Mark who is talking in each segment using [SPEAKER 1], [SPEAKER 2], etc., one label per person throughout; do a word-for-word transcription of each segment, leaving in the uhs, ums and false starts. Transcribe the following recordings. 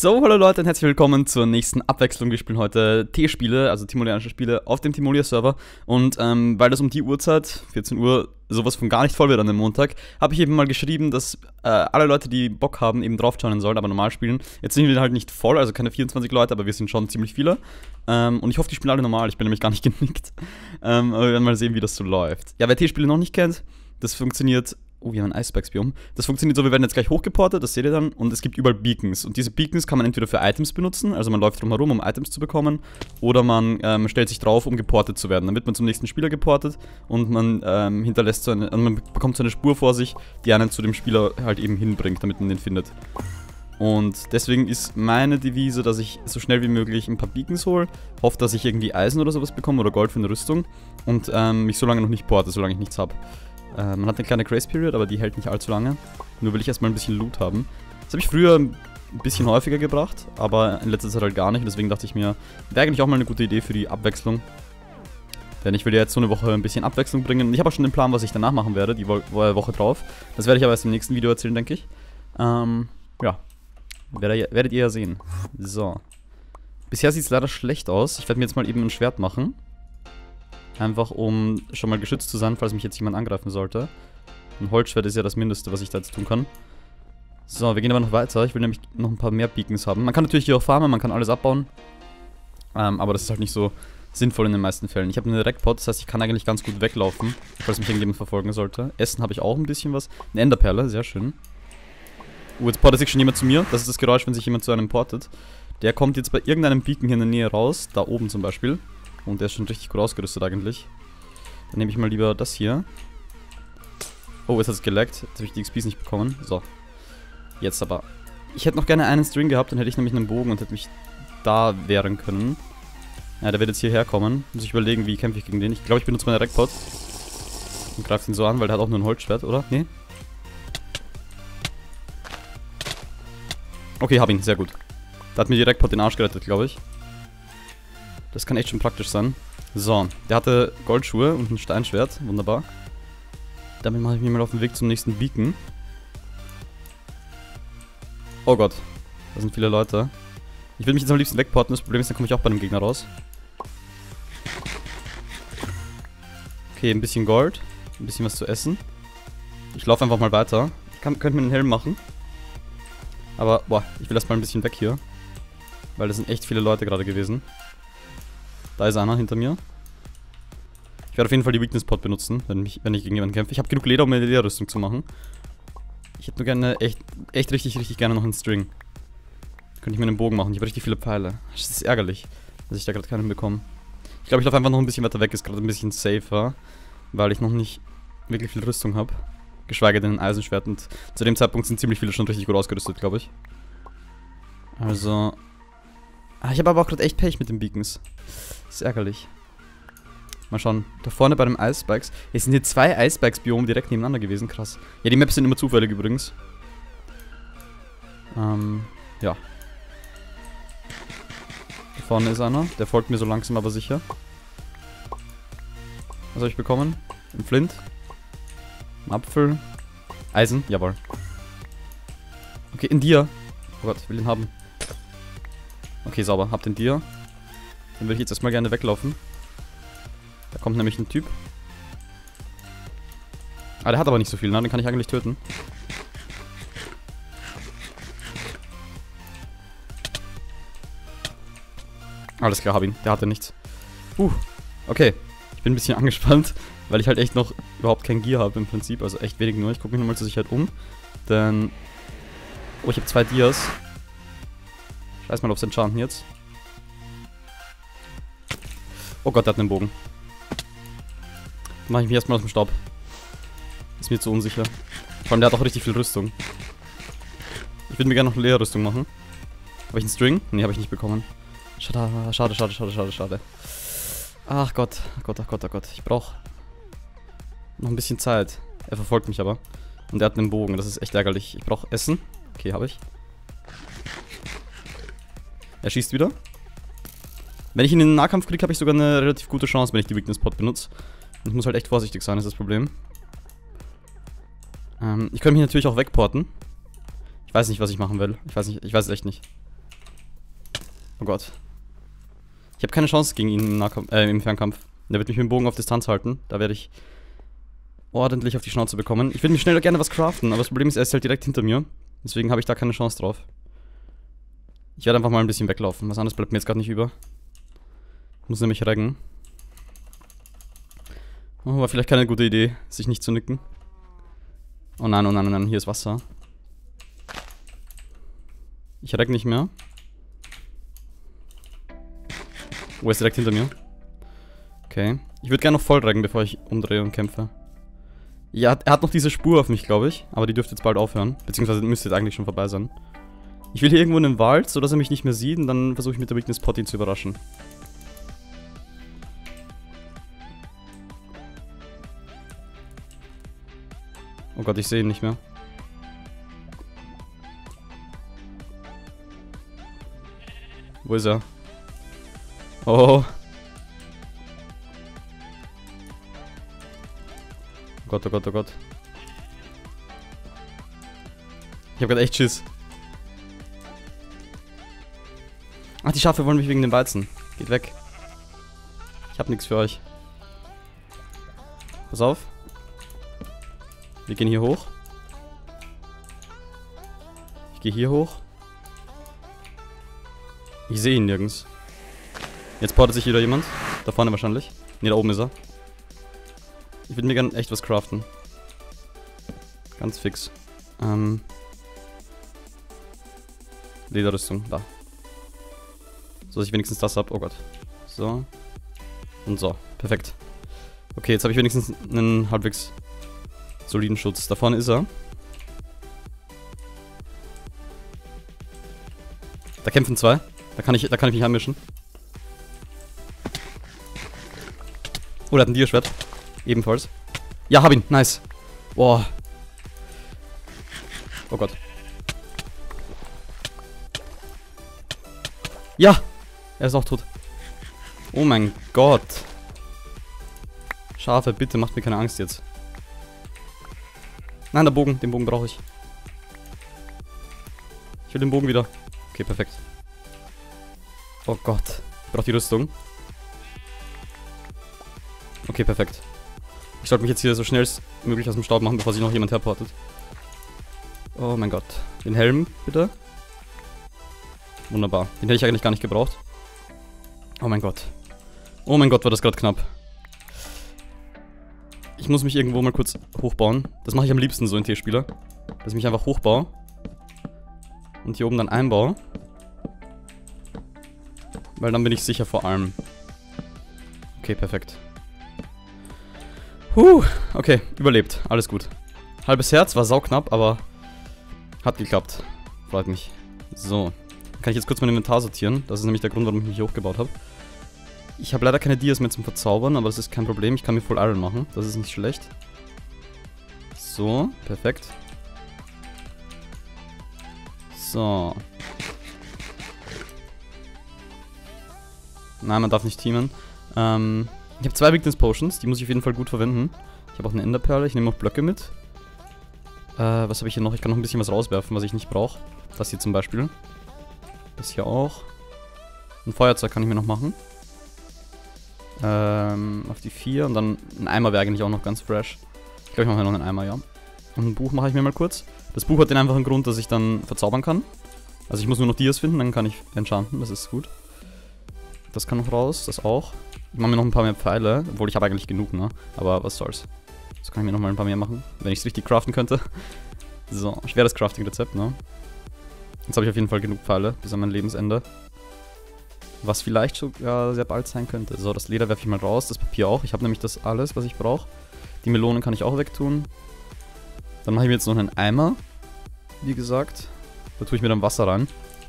[SPEAKER 1] So, hallo Leute und herzlich willkommen zur nächsten Abwechslung. Wir spielen heute T-Spiele, also Timolianische Spiele, auf dem Timolia-Server. Und ähm, weil das um die Uhrzeit, vierzehn Uhr, sowas von gar nicht voll wird an dem Montag, habe ich eben mal geschrieben, dass äh, alle Leute, die Bock haben, eben drauf schauen sollen, aber normal spielen. Jetzt sind wir halt nicht voll, also keine vierundzwanzig Leute, aber wir sind schon ziemlich viele. Ähm, und ich hoffe, die spielen alle normal, ich bin nämlich gar nicht genickt. Ähm, aber wir werden mal sehen, wie das so läuft. Ja, wer T-Spiele noch nicht kennt, das funktioniert... Oh, wir haben ein Eisbergsbiom. Das funktioniert so, wir werden jetzt gleich hochgeportet, das seht ihr dann. Und es gibt überall Beacons. Und diese Beacons kann man entweder für Items benutzen, also man läuft drum herum, um Items zu bekommen. Oder man ähm, stellt sich drauf, um geportet zu werden. Dann wird man zum nächsten Spieler geportet und man ähm, hinterlässt so eine, also man bekommt so eine Spur vor sich, die einen zu dem Spieler halt eben hinbringt, damit man den findet. Und deswegen ist meine Devise, dass ich so schnell wie möglich ein paar Beacons hole, hoffe, dass ich irgendwie Eisen oder sowas bekomme oder Gold für eine Rüstung und ähm, mich so lange noch nicht porte, solange ich nichts habe. Äh, man hat eine kleine Grace Period, aber die hält nicht allzu lange. Nur will ich erstmal ein bisschen Loot haben. Das habe ich früher ein bisschen häufiger gebracht, aber in letzter Zeit halt gar nicht. Und deswegen dachte ich mir, wäre eigentlich auch mal eine gute Idee für die Abwechslung. Denn ich will ja jetzt so eine Woche ein bisschen Abwechslung bringen. Und ich habe auch schon den Plan, was ich danach machen werde, die Wo Woche drauf. Das werde ich aber erst im nächsten Video erzählen, denke ich. Ähm, ja. Werdet, werdet ihr ja sehen. So. Bisher sieht es leider schlecht aus. Ich werde mir jetzt mal eben ein Schwert machen. Einfach um schon mal geschützt zu sein, falls mich jetzt jemand angreifen sollte. Ein Holzschwert ist ja das Mindeste, was ich da jetzt tun kann. So, wir gehen aber noch weiter. Ich will nämlich noch ein paar mehr Beacons haben. Man kann natürlich hier auch farmen, man kann alles abbauen. Ähm, aber das ist halt nicht so sinnvoll in den meisten Fällen. Ich habe eine Wreckpot, das heißt, ich kann eigentlich ganz gut weglaufen, falls mich irgendjemand verfolgen sollte. Essen habe ich auch ein bisschen was. Eine Enderperle, sehr schön. Uh, jetzt portet sich schon jemand zu mir. Das ist das Geräusch, wenn sich jemand zu einem portet. Der kommt jetzt bei irgendeinem Beacon hier in der Nähe raus. Da oben zum Beispiel. Und der ist schon richtig gut ausgerüstet eigentlich. Dann nehme ich mal lieber das hier. Oh, jetzt hat es gelaggt. Jetzt habe ich die X Ps nicht bekommen. So. Jetzt aber. Ich hätte noch gerne einen String gehabt, dann hätte ich nämlich einen Bogen und hätte mich da wehren können. Ja, der wird jetzt hierher kommen. Muss ich überlegen, wie kämpfe ich gegen den. Ich glaube, ich benutze meine Wreckpot. Und greife ihn so an, weil der hat auch nur ein Holzschwert, oder? Nee? Okay, hab ihn. Sehr gut. Da hat mir die Wreckpot den Arsch gerettet, glaube ich. Das kann echt schon praktisch sein. So, der hatte Goldschuhe und ein Steinschwert. Wunderbar. Damit mache ich mich mal auf den Weg zum nächsten Beacon. Oh Gott. Da sind viele Leute. Ich will mich jetzt am liebsten wegporten. Das Problem ist, dann komme ich auch bei einem Gegner raus. Okay, ein bisschen Gold. Ein bisschen was zu essen. Ich laufe einfach mal weiter. Ich kann, könnte mir einen Helm machen. Aber, boah, ich will erstmal ein bisschen weg hier. Weil das sind echt viele Leute gerade gewesen. Da ist einer hinter mir. Ich werde auf jeden Fall die Weakness Pot benutzen, wenn, mich, wenn ich gegen jemanden kämpfe. Ich habe genug Leder, um eine Lederrüstung zu machen. Ich hätte nur gerne, echt, echt richtig, richtig gerne noch einen String. Könnte ich mir einen Bogen machen. Ich habe richtig viele Pfeile. Das ist ärgerlich, dass ich da gerade keinen bekomme. Ich glaube, ich laufe einfach noch ein bisschen weiter weg. Ist gerade ein bisschen safer, weil ich noch nicht wirklich viel Rüstung habe. Geschweige denn ein Eisenschwert. Und zu dem Zeitpunkt sind ziemlich viele schon richtig gut ausgerüstet, glaube ich. Also... Ah, ich habe aber auch gerade echt Pech mit den Beacons. Das ist ärgerlich. Mal schauen. Da vorne bei den Eisbergs. Es sind hier zwei Eisbergsbiome direkt nebeneinander gewesen. Krass. Ja, die Maps sind immer zufällig übrigens. Ähm, ja. Da vorne ist einer. Der folgt mir so langsam, aber sicher. Was habe ich bekommen? Ein Flint. Ein Apfel. Eisen. Jawohl. Okay, in dir. Oh Gott, ich will ihn haben. Okay, sauber. Hab den Dir. Dann würde ich jetzt erstmal gerne weglaufen. Da kommt nämlich ein Typ. Ah, der hat aber nicht so viel, ne? Den kann ich eigentlich töten. Alles klar, hab ihn. Der hatte nichts. Uh, okay. Ich bin ein bisschen angespannt, weil ich halt echt noch überhaupt kein Gear habe im Prinzip. Also echt wenig nur. Ich gucke mich nochmal zur Sicherheit um. Denn... Oh, ich habe zwei Dias. Scheiß mal aufs Enchanten jetzt. Oh Gott, der hat einen Bogen. Dann mache ich mich erstmal aus dem Staub. Ist mir zu unsicher. Vor allem, der hat auch richtig viel Rüstung. Ich würde mir gerne noch eine Leerrüstung machen. Habe ich einen String? Ne, habe ich nicht bekommen. Schade, schade, schade, schade, schade, schade. Ach Gott, ach Gott, ach Gott, ach Gott. Ich brauche noch ein bisschen Zeit. Er verfolgt mich aber. Und er hat einen Bogen, das ist echt ärgerlich. Ich brauche Essen. Okay, habe ich. Er schießt wieder. Wenn ich ihn in den Nahkampf kriege, habe ich sogar eine relativ gute Chance, wenn ich die Weakness Pot benutze. Ich muss halt echt vorsichtig sein, ist das Problem. Ähm, ich könnte mich natürlich auch wegporten. Ich weiß nicht, was ich machen will. Ich weiß nicht, ich weiß es echt nicht. Oh Gott. Ich habe keine Chance gegen ihn im, Nahkampf, äh, im Fernkampf. Der wird mich mit dem Bogen auf Distanz halten. Da werde ich ordentlich auf die Schnauze bekommen. Ich würde mir schneller gerne was craften, aber das Problem ist, er ist halt direkt hinter mir. Deswegen habe ich da keine Chance drauf. Ich werde einfach mal ein bisschen weglaufen. Was anderes bleibt mir jetzt gerade nicht über. Ich muss nämlich reggen. Oh, war vielleicht keine gute Idee, sich nicht zu nicken. Oh nein, oh nein, oh nein, hier ist Wasser. Ich regg nicht mehr. Oh, er ist direkt hinter mir. Okay. Ich würde gerne noch voll reggen, bevor ich umdrehe und kämpfe. Ja, er hat noch diese Spur auf mich, glaube ich. Aber die dürfte jetzt bald aufhören. Beziehungsweise müsste jetzt eigentlich schon vorbei sein. Ich will hier irgendwo in den Wald, sodass er mich nicht mehr sieht. Und dann versuche ich mit der Weakness Pot ihn zu überraschen. Oh Gott, ich sehe ihn nicht mehr. Wo ist er? Oh. Oh Gott, oh Gott, oh Gott. Ich hab grad echt Schiss. Ach, die Schafe wollen mich wegen dem Weizen. Geht weg. Ich hab nichts für euch. Pass auf. Wir gehen hier hoch. Ich gehe hier hoch. Ich sehe ihn nirgends. Jetzt portet sich wieder jemand. Da vorne wahrscheinlich. Ne, da oben ist er. Ich würde mir gerne echt was craften. Ganz fix. Ähm. Lederrüstung, da. So, dass ich wenigstens das hab. Oh Gott. So. Und so. Perfekt. Okay, jetzt habe ich wenigstens einen halbwegs soliden Schutz. Da vorne ist er. Da kämpfen zwei. Da kann ich, da kann ich mich anmischen. Oh, der hat ein Dierschwert. Ebenfalls. Ja, hab ihn. Nice. Boah. Oh Gott. Ja! Er ist auch tot. Oh mein Gott. Schafe, bitte macht mir keine Angst jetzt. Nein, der Bogen. Den Bogen brauche ich. Ich will den Bogen wieder. Okay, perfekt. Oh Gott. Ich brauche die Rüstung. Okay, perfekt. Ich sollte mich jetzt hier so schnell als möglich aus dem Staub machen, bevor sich noch jemand herportet. Oh mein Gott. Den Helm, bitte. Wunderbar. Den hätte ich eigentlich gar nicht gebraucht. Oh mein Gott. Oh mein Gott, war das gerade knapp. Ich muss mich irgendwo mal kurz hochbauen. Das mache ich am liebsten so in T-Spieler. Dass ich mich einfach hochbaue. Und hier oben dann einbaue. Weil dann bin ich sicher vor allem. Okay, perfekt. Huh, okay, überlebt. Alles gut. Halbes Herz, war sauknapp, aber hat geklappt. Freut mich. So. Kann ich jetzt kurz mein Inventar sortieren. Das ist nämlich der Grund, warum ich mich hochgebaut habe. Ich habe leider keine Dias mehr zum Verzaubern, aber das ist kein Problem. Ich kann mir Full Iron machen. Das ist nicht schlecht. So, perfekt. So. Nein, man darf nicht teamen. Ähm, ich habe zwei Weakness Potions, die muss ich auf jeden Fall gut verwenden. Ich habe auch eine Enderperle, ich nehme auch Blöcke mit. Äh, was habe ich hier noch? Ich kann noch ein bisschen was rauswerfen, was ich nicht brauche. Das hier zum Beispiel. Das hier auch. Ein Feuerzeug kann ich mir noch machen. Ähm, auf die vier und dann ein Eimer wäre eigentlich auch noch ganz fresh. Ich glaube, ich mache mir noch einen Eimer, ja. Und ein Buch mache ich mir mal kurz. Das Buch hat den einfachen Grund, dass ich dann verzaubern kann. Also ich muss nur noch Dias finden, dann kann ich enchanten, das ist gut. Das kann noch raus, das auch. Ich mache mir noch ein paar mehr Pfeile, obwohl ich habe eigentlich genug, ne? Aber was soll's. Das kann ich mir noch mal ein paar mehr machen, wenn ich es richtig craften könnte. So, schweres Crafting-Rezept, ne? Jetzt habe ich auf jeden Fall genug Pfeile bis an mein Lebensende. Was vielleicht sogar sehr bald sein könnte. So, das Leder werfe ich mal raus, das Papier auch. Ich habe nämlich das alles, was ich brauche. Die Melonen kann ich auch wegtun. Dann mache ich mir jetzt noch einen Eimer. Wie gesagt. Da tue ich mir dann Wasser rein.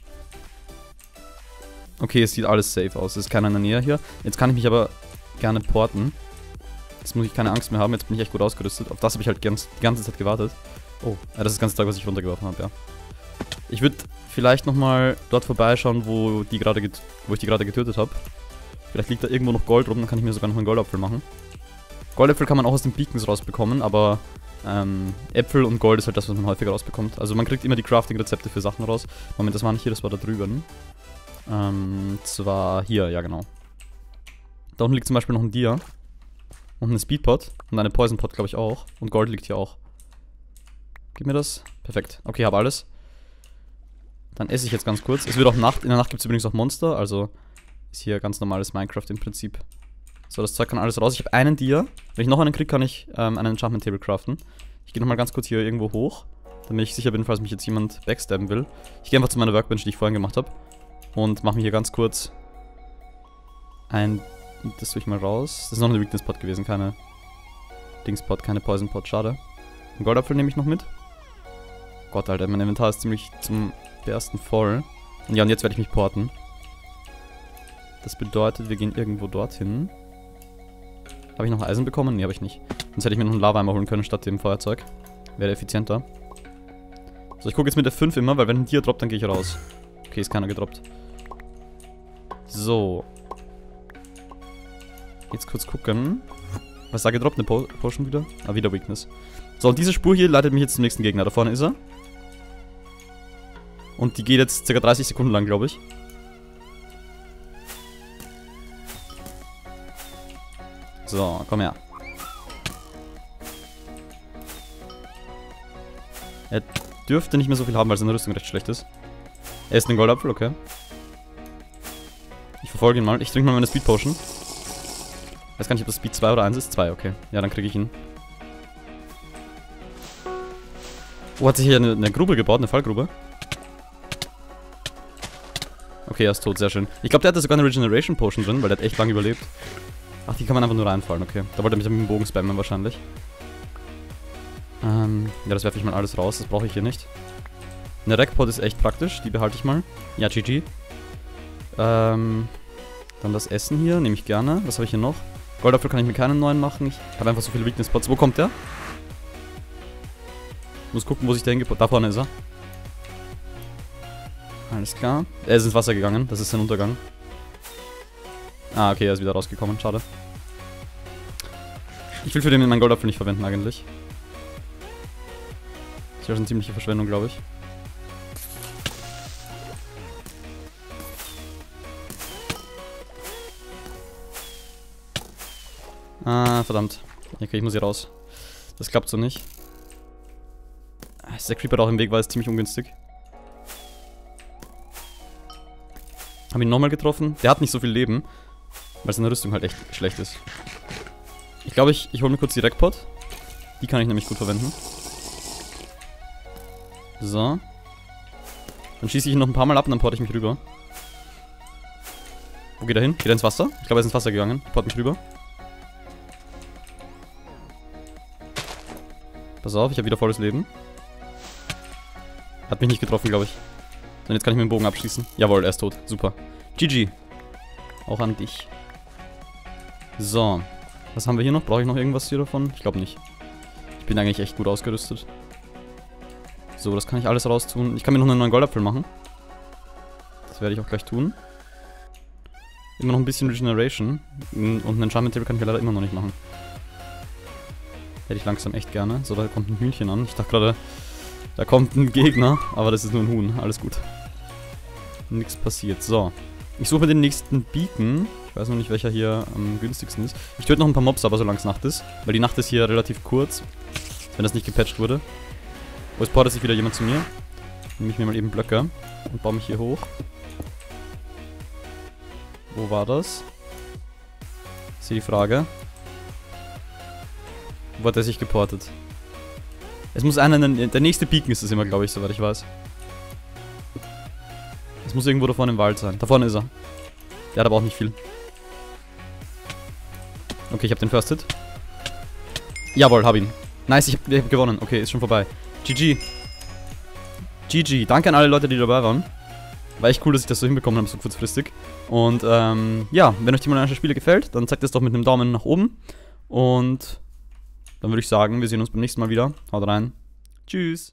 [SPEAKER 1] Okay, es sieht alles safe aus. Es ist keiner in der Nähe hier. Jetzt kann ich mich aber gerne porten. Jetzt muss ich keine Angst mehr haben. Jetzt bin ich echt gut ausgerüstet. Auf das habe ich halt ganz, die ganze Zeit gewartet. Oh, ja, das ist das ganze Tag, was ich runtergeworfen habe, ja. Ich würde vielleicht nochmal dort vorbeischauen, wo, die gerade wo ich die gerade getötet habe. Vielleicht liegt da irgendwo noch Gold rum, dann kann ich mir sogar noch einen Goldapfel machen. Goldäpfel kann man auch aus den Beacons rausbekommen, aber ähm, Äpfel und Gold ist halt das, was man häufiger rausbekommt. Also man kriegt immer die Crafting-Rezepte für Sachen raus. Moment, das war nicht hier, das war da drüben. Ähm, zwar hier, ja genau. Da unten liegt zum Beispiel noch ein Dia. Und ein Speedpot. Und eine Poison Pot, glaube ich, auch. Und Gold liegt hier auch. Gib mir das. Perfekt. Okay, habe alles. Dann esse ich jetzt ganz kurz. Es wird auch Nacht. In der Nacht gibt es übrigens auch Monster. Also ist hier ganz normales Minecraft im Prinzip. So, das Zeug kann alles raus. Ich habe einen Dia. Wenn ich noch einen kriege, kann ich ähm, einen Enchantment Table craften. Ich gehe nochmal ganz kurz hier irgendwo hoch. Damit ich sicher bin, falls mich jetzt jemand backstabben will. Ich gehe einfach zu meiner Workbench, die ich vorhin gemacht habe. Und mache mir hier ganz kurz ein... Das tue ich mal raus. Das ist noch eine Weakness Pot gewesen, keine Dingspot, keine Poison Pot, schade. Einen Goldapfel nehme ich noch mit. Gott, Alter, mein Inventar ist ziemlich zum bersten voll. Und ja, und jetzt werde ich mich porten. Das bedeutet, wir gehen irgendwo dorthin. Habe ich noch Eisen bekommen? Nee, habe ich nicht. Sonst hätte ich mir noch einen Lava-Eimer holen können statt dem Feuerzeug. Wäre effizienter. So, ich gucke jetzt mit der fünf immer, weil wenn ein Tier droppt, dann gehe ich raus. Okay, ist keiner gedroppt. So. Jetzt kurz gucken. Was ist da gedroppt? Eine po Potion wieder? Ah, wieder Weakness. So, und diese Spur hier leitet mich jetzt zum nächsten Gegner. Da vorne ist er. Und die geht jetzt ca. dreißig Sekunden lang, glaube ich. So, komm her. Er dürfte nicht mehr so viel haben, weil seine Rüstung recht schlecht ist. Er ist ein Goldapfel, okay. Ich verfolge ihn mal. Ich trinke mal meine Speed Potion. Weiß gar nicht, ob das Speed zwei oder eins ist. zwei, okay. Ja, dann kriege ich ihn. Oh, hat sich hier eine, eine Grube gebaut, eine Fallgrube. Okay, er ist tot, sehr schön. Ich glaube, der hatte sogar eine Regeneration Potion drin, weil der hat echt lange überlebt. Ach, die kann man einfach nur reinfallen, okay. Da wollte er mich mit dem Bogen spammen wahrscheinlich. Ähm, ja, das werfe ich mal alles raus, das brauche ich hier nicht. Eine Rackpot ist echt praktisch, die behalte ich mal. Ja, G G. Ähm, dann das Essen hier, nehme ich gerne. Was habe ich hier noch? Goldapfel kann ich mir keinen neuen machen. Ich habe einfach so viele Weakness Spots. Wo kommt der? Muss gucken, wo sich der hingebaut. Da vorne ist er. Alles klar. Er ist ins Wasser gegangen. Das ist sein Untergang. Ah, okay, er ist wieder rausgekommen. Schade. Ich will für den meinen Goldapfel nicht verwenden eigentlich. Das wäre schon ziemliche Verschwendung, glaube ich. Ah, verdammt. Okay, ich muss hier raus. Das klappt so nicht. Ist der Creeper auch im Weg, war ist ziemlich ungünstig. Hab ihn nochmal getroffen. Der hat nicht so viel Leben, weil seine Rüstung halt echt schlecht ist. Ich glaube, ich, ich hole mir kurz die Rackpot. Die kann ich nämlich gut verwenden. So. Dann schieße ich ihn noch ein paar Mal ab und dann porte ich mich rüber. Wo geht er hin? Geht er ins Wasser? Ich glaube, er ist ins Wasser gegangen. Ich porte mich rüber. Pass auf, ich habe wieder volles Leben. Hat mich nicht getroffen, glaube ich. So, jetzt kann ich mit dem Bogen abschießen. Jawohl, er ist tot. Super. G G. Auch an dich. So. Was haben wir hier noch? Brauche ich noch irgendwas hier davon? Ich glaube nicht. Ich bin eigentlich echt gut ausgerüstet. So, das kann ich alles raustun. Ich kann mir noch einen neuen Goldapfel machen. Das werde ich auch gleich tun. Immer noch ein bisschen Regeneration. Und einen Enchantment Table kann ich leider immer noch nicht machen. Hätte ich langsam echt gerne. So, da kommt ein Hühnchen an. Ich dachte gerade, da kommt ein Gegner. Aber das ist nur ein Huhn. Alles gut. Nichts passiert. So. Ich suche mir den nächsten Beacon. Ich weiß noch nicht, welcher hier am günstigsten ist. Ich töte noch ein paar Mobs, aber solange es Nacht ist. Weil die Nacht ist hier relativ kurz. Wenn das nicht gepatcht wurde. Oh, jetzt portet sich wieder jemand zu mir. Nehme ich mir mal eben Blöcke. Und baue mich hier hoch. Wo war das? Ist hier die Frage. Wo hat er sich geportet? Es muss einer, der nächste Beacon ist es immer, glaube ich, soweit ich weiß. Es muss irgendwo da vorne im Wald sein. Da vorne ist er. Der hat aber auch nicht viel. Okay, ich habe den First Hit. Jawohl, hab ihn. Nice, ich habe hab gewonnen. Okay, ist schon vorbei. G G. G G. Danke an alle Leute, die dabei waren. War echt cool, dass ich das so hinbekommen habe, so kurzfristig. Und, ähm, ja, wenn euch die Timolianische Spiele gefällt, dann zeigt es doch mit einem Daumen nach oben. Und dann würde ich sagen, wir sehen uns beim nächsten Mal wieder. Haut rein. Tschüss.